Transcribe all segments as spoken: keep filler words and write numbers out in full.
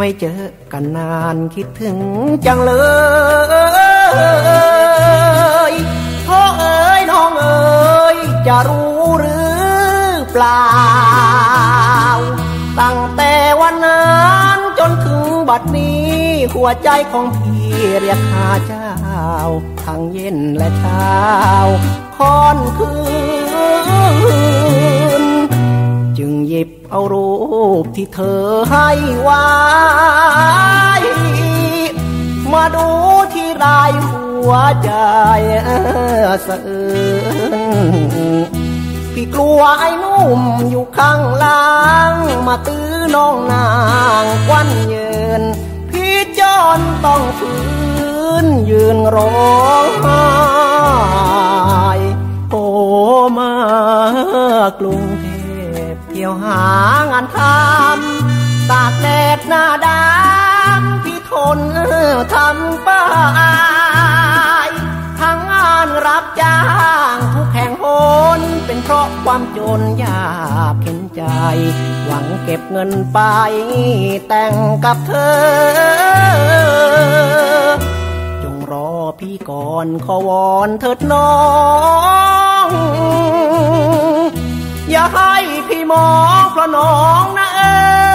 ไม่เจอกันนานคิดถึงจังเลย พ่อเอ๋ยน้องเอ๋ยจะรู้หรือเปล่าตั้งแต่วันนั้นจนถึงบัดนี้หัวใจของพี่เรียกหาเจ้าทั้งเย็นและเช้าค่อนคืนจึงหยิบเอารูปที่เธอให้ไว้มาดูที่รายหัวใจสะอื้นพี่กลัวไอ้นุ่มอยู่ข้างหลังมาตื้อน้องนางควันเยินพี่จอนต้องฝืนยืนร้องไห้โอ้มากรุงเทพเที่ยวหางานทำตากแดดหน้าดำพี่ทนทำไปทั้งงานรับจ้างทุกแห่งหนเป็นเพราะความจนยากเข็นใจหวังเก็บเงินไปแต่งกับเธอจงรอพี่ก่อนขอวอนเถิดน้องอย่าให้พี่มองเพราะน้องนะเอ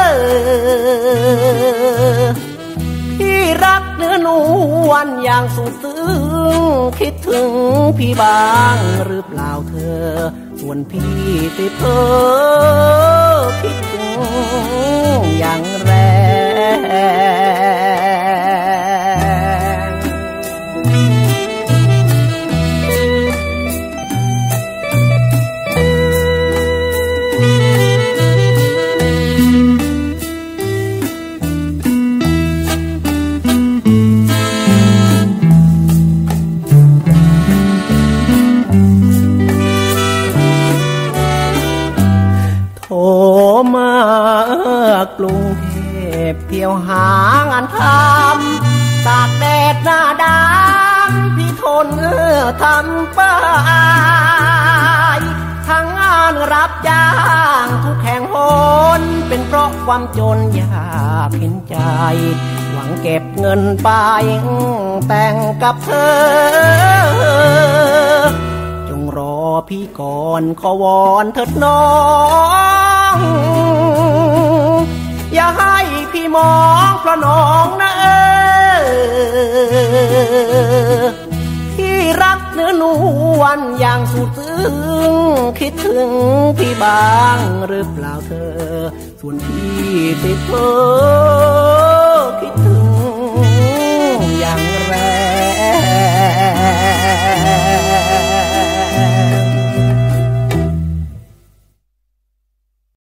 อพี่รักเนื้อนวลอย่างสุดซึ้งคิดถึงพี่บ้างหรือเปล่าเธอส่วนพี่ติดเธอคิดถึงอย่างแรงมากรุงเทพเที่ยวหางานทำตากแดดหน้าดำพี่ทนทำไปทั้งงานรับจ้างทุกแห่งหนเป็นเพราะความจนยากเห็นใจหวังเก็บเงินไปแต่งกับเธอจงรอพี่ก่อนขอวอนเถิดน้องอย่าให้พี่มองเพราะน้องนะเออพี่รักเนื้อนวลอย่างสุดซึ้งคิดถึงพี่บ้างหรือเปล่าเธอส่วนพี่ติดเธอคิดถึง